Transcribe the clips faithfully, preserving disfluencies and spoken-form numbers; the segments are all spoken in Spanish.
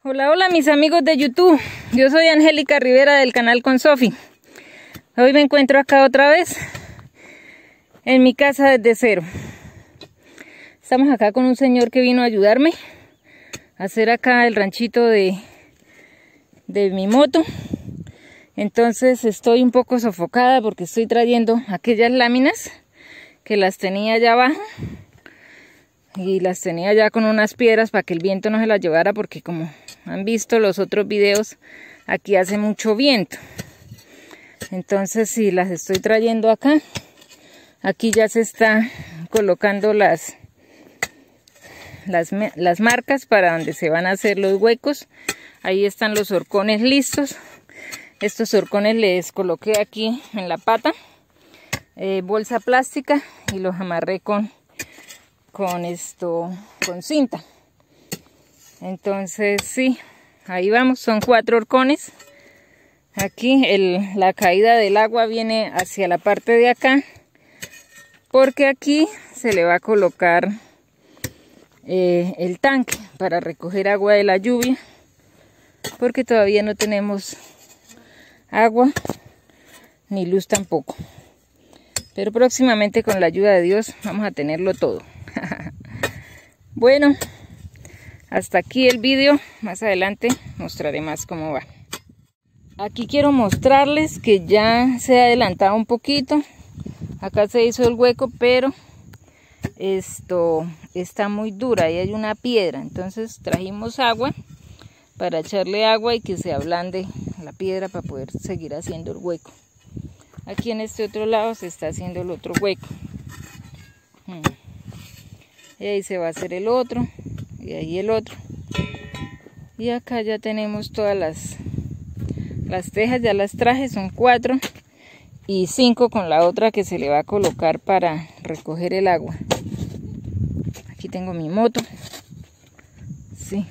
Hola, hola mis amigos de YouTube. Yo soy Angélica Rivera del canal Con Sofi. Hoy me encuentro acá otra vez en mi casa desde cero. Estamos acá con un señor que vino a ayudarme a hacer acá el ranchito de, de mi moto. Entonces estoy un poco sofocada porque estoy trayendo aquellas láminas que las tenía allá abajo. Y las tenía ya con unas piedras para que el viento no se las llevara, porque como han visto los otros videos, aquí hace mucho viento. Entonces si las estoy trayendo acá, aquí ya se está colocando las, las, las marcas para donde se van a hacer los huecos. Ahí están los horcones listos. Estos horcones les coloqué aquí en la pata, eh, bolsa plástica, y los amarré con con esto, con cinta. Entonces sí, ahí vamos, son cuatro horcones. Aquí el, la caída del agua viene hacia la parte de acá, porque aquí se le va a colocar eh, el tanque para recoger agua de la lluvia, porque todavía no tenemos agua ni luz tampoco, pero próximamente con la ayuda de Dios vamos a tenerlo todo. Bueno, hasta aquí el vídeo. Más adelante mostraré más cómo va. Aquí quiero mostrarles que ya se ha adelantado un poquito. Acá se hizo el hueco, pero esto está muy dura y hay una piedra. Entonces trajimos agua para echarle agua y que se ablande la piedra para poder seguir haciendo el hueco. Aquí en este otro lado se está haciendo el otro hueco. Hmm. Y ahí se va a hacer el otro, y ahí el otro. Y acá ya tenemos todas las, las tejas, ya las traje, son cuatro y cinco con la otra que se le va a colocar para recoger el agua. Aquí tengo mi moto. Sí.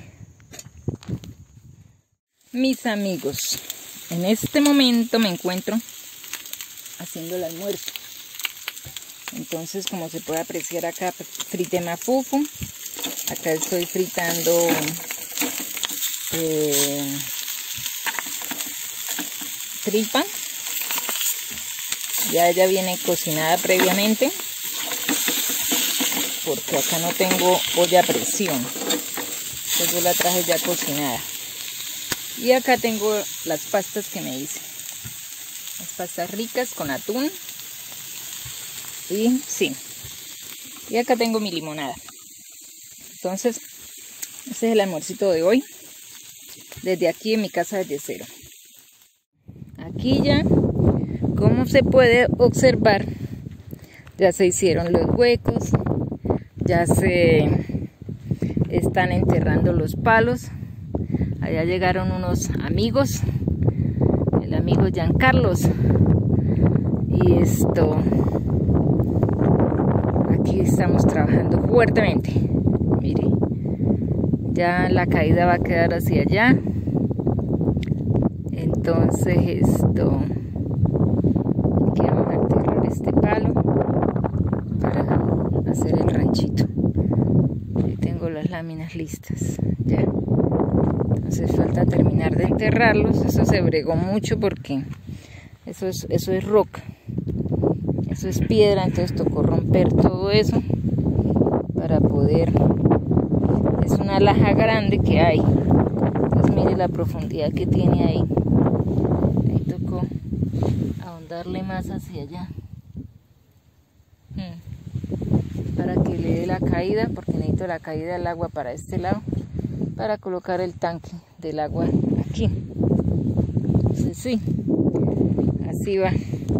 Mis amigos, en este momento me encuentro haciendo el almuerzo. Entonces, como se puede apreciar acá, frité mafufu. Acá estoy fritando eh, tripa. Ya ella viene cocinada previamente, porque acá no tengo olla a presión. Entonces yo la traje ya cocinada. Y acá tengo las pastas que me hice. Las pastas ricas con atún. Y sí, y acá tengo mi limonada. Entonces, este es el almuercito de hoy, desde aquí en mi casa desde cero. Aquí ya, como se puede observar, ya se hicieron los huecos, ya se están enterrando los palos. Allá llegaron unos amigos, el amigo Giancarlos, y esto... Aquí estamos trabajando fuertemente. Mire, ya la caída va a quedar hacia allá. Entonces esto, aquí vamos a enterrar este palo para hacer el ranchito. Ahí tengo las láminas listas ya. Entonces falta terminar de enterrarlos. Eso se bregó mucho porque eso es, eso es roca. Eso es piedra, entonces tocó romper todo eso para poder... Es una laja grande que hay. Entonces mire la profundidad que tiene ahí. Ahí tocó ahondarle más hacia allá. Hmm. Para que le dé la caída, porque necesito la caída del agua para este lado, para colocar el tanque del agua aquí. Entonces sí, así va.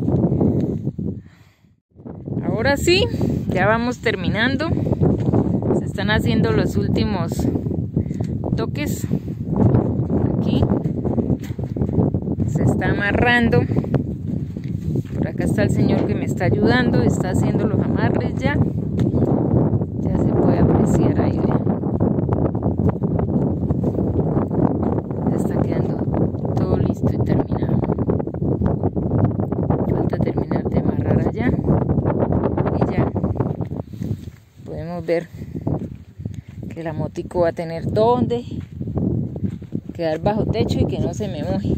Ahora sí, ya vamos terminando. Se están haciendo los últimos toques. Aquí se está amarrando. Por acá está el señor que me está ayudando. Está haciendo los amarres ya. Ya se puede apreciar ahí, vean. Ya está quedando todo listo y terminado. Falta terminar de amarrar allá. Podemos ver que la motico va a tener donde quedar bajo techo y que no se me moje.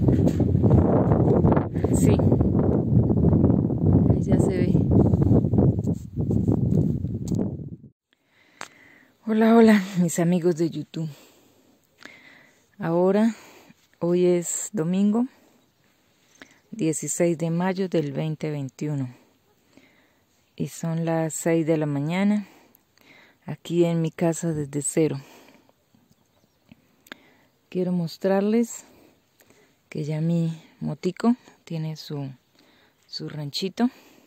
Sí, ahí ya se ve. Hola, hola, mis amigos de YouTube. Ahora, hoy es domingo, dieciséis de mayo del veinte veintiuno. Y son las seis de la mañana, aquí en mi casa desde cero. Quiero mostrarles que ya mi motico tiene su, su ranchito.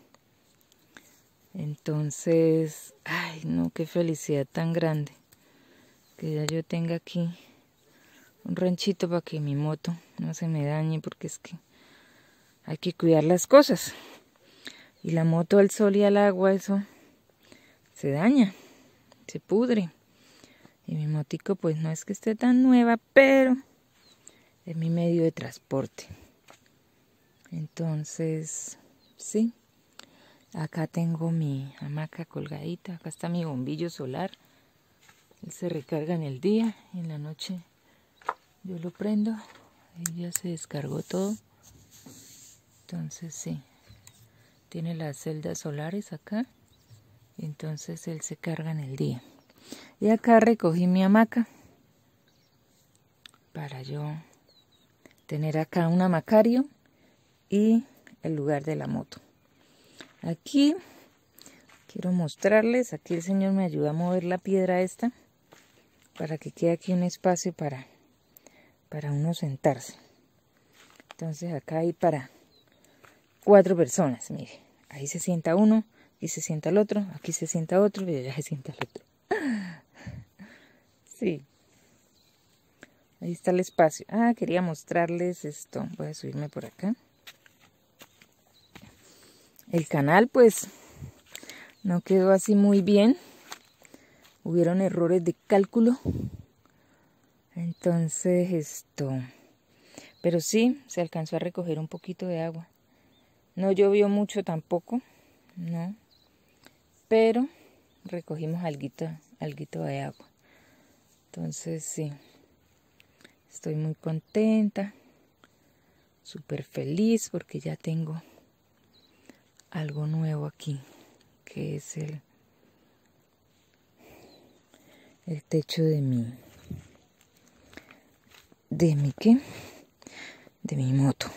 Entonces, ay no, qué felicidad tan grande que ya yo tenga aquí un ranchito para que mi moto no se me dañe, porque es que hay que cuidar las cosas. Y la moto al sol y al agua, eso se daña, se pudre. Y mi motico pues no es que esté tan nueva, pero es mi medio de transporte. Entonces, sí. Acá tengo mi hamaca colgadita, acá está mi bombillo solar. Él se recarga en el día y en la noche yo lo prendo y ya se descargó todo. Entonces sí, tiene las celdas solares acá, y entonces él se carga en el día. Y acá recogí mi hamaca para yo tener acá un hamacario y el lugar de la moto. Aquí quiero mostrarles, aquí el señor me ayuda a mover la piedra esta para que quede aquí un espacio para, para uno sentarse. Entonces acá hay para cuatro personas, mire, ahí se sienta uno, aquí se sienta el otro, aquí se sienta otro y allá se sienta el otro. Sí, ahí está el espacio. Ah, quería mostrarles esto, voy a subirme por acá. El canal pues no quedó así muy bien, hubieron errores de cálculo, entonces esto, pero sí se alcanzó a recoger un poquito de agua. No llovió mucho tampoco, no, pero recogimos alguito, alguito de agua. Entonces sí, estoy muy contenta, súper feliz porque ya tengo algo nuevo aquí, que es el, el techo de mi, de mi ¿qué? De mi moto.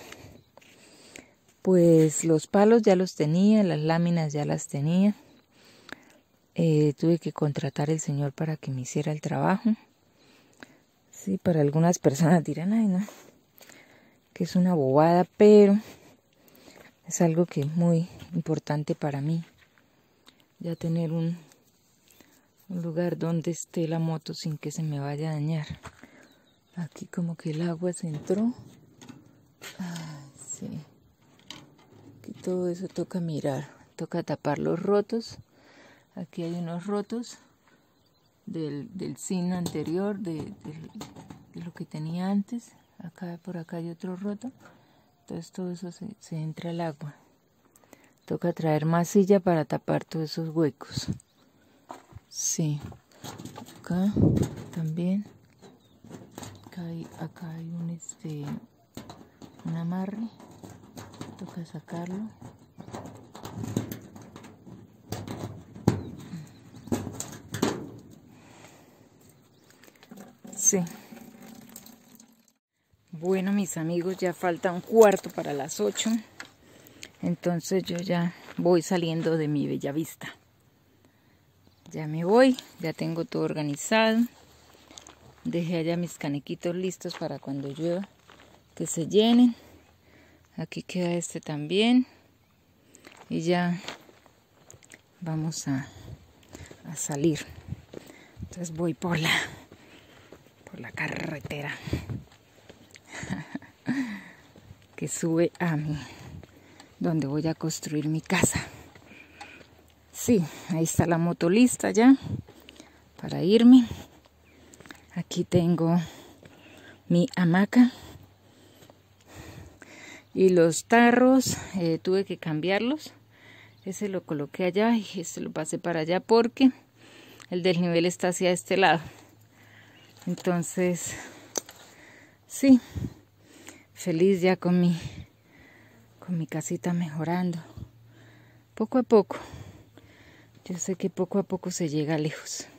Pues los palos ya los tenía, las láminas ya las tenía. Eh, tuve que contratar al señor para que me hiciera el trabajo. Sí, para algunas personas dirán, ay no, que es una bobada, pero es algo que es muy importante para mí. Ya tener un, un lugar donde esté la moto sin que se me vaya a dañar. Aquí como que el agua se entró. Ay, sí. Aquí todo eso toca mirar, toca tapar los rotos. Aquí hay unos rotos del, del zinc anterior, de, de, de lo que tenía antes. Acá por acá hay otro roto. Entonces todo eso se, se entra al agua. Toca traer masilla para tapar todos esos huecos. Sí. Acá también. Acá hay, acá hay un este un amarre. Toca sacarlo. Sí. Bueno, mis amigos, ya falta un cuarto para las ocho. Entonces yo ya voy saliendo de mi bella vista. Ya me voy, ya tengo todo organizado. Dejé allá mis canequitos listos para cuando llueva que se llenen. Aquí queda este también. Y ya vamos a, a salir. Entonces voy por la, por la carretera que sube a mí, donde voy a construir mi casa. Sí, ahí está la moto lista ya para irme. Aquí tengo mi hamaca y los tarros, eh, tuve que cambiarlos. Ese lo coloqué allá y este lo pasé para allá porque el desnivel está hacia este lado. Entonces, sí, feliz ya con mi, con mi casita mejorando. Poco a poco. Yo sé que poco a poco se llega lejos.